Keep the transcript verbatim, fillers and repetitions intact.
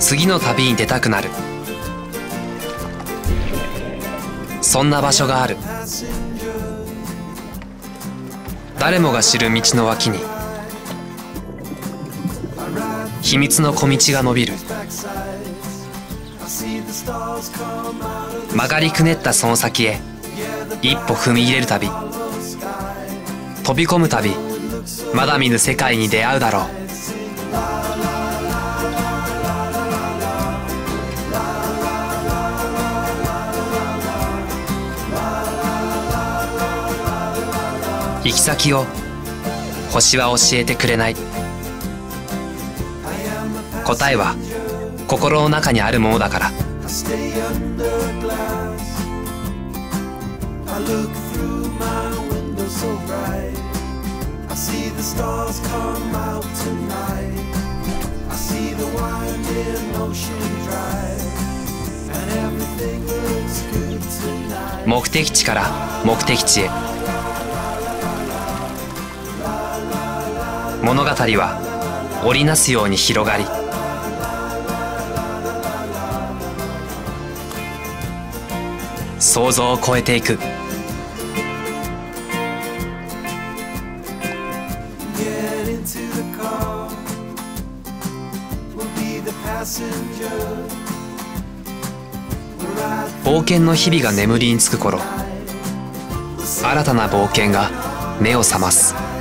次の旅に出たくなる。そんな場所がある。誰もが知る道の脇に秘密の小道が伸びる。曲がりくねったその先へ一歩踏み入れる旅、飛び込む旅、まだ見ぬ世界に出会うだろう。行き先を星は教えてくれない。答えは心の中にあるものだから。目的地から目的地へ、物語は織りなすように広がり、想像を超えていく。冒険の日々が眠りにつく頃、新たな冒険が目を覚ます。